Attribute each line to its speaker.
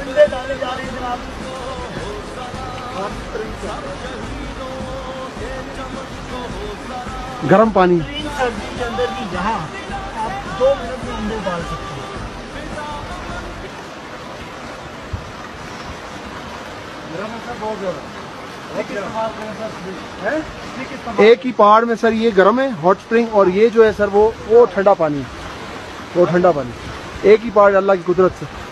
Speaker 1: अंडे डाले जा रहे हैं जनाब।
Speaker 2: गर्म पानी
Speaker 1: सर्दी के अंदर भी यहाँ आप 2 मिनट में अंडे डाल सकते हैं। बहुत ज्यादा
Speaker 2: एक ही पहाड़ में सर ये गर्म है हॉट स्प्रिंग, और ये जो है सर वो ठंडा पानी, वो ठंडा पानी। एक ही पहाड़ अल्लाह की कुदरत से।